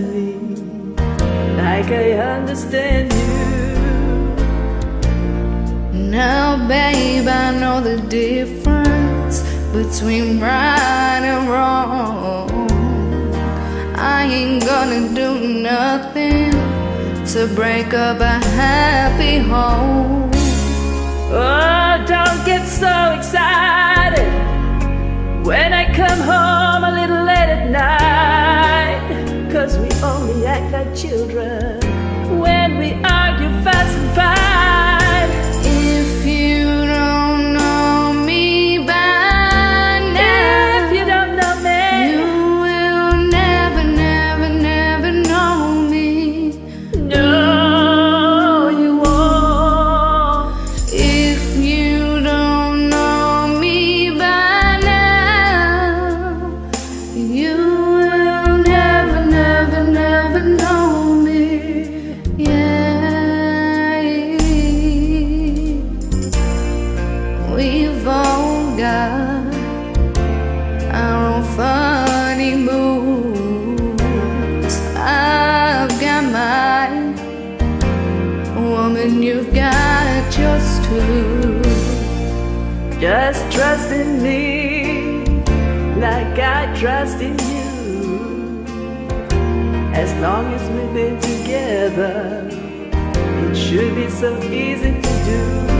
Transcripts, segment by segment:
me like I understand you. Now babe, I know the difference between right and wrong. I ain't gonna do nothing to break up a happy home. Oh, don't get so excited when I come home a little late at night, 'cause we only act like children when we argue, fuss and fight. If you don't know me by now, if you don't know me, you will never, never, never know me. no, you won't. If you don't know me by now, you will never, never, never know me. Yeah, we've all got our own funny moods. I've got mine, woman, you've got yours too. Just trust in me like I trust in you. As long as we've been together, it should be so easy to do.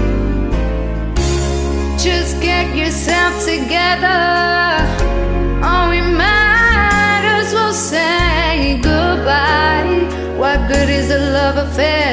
Just get yourself together, or we might as well say goodbye. What good is a love affair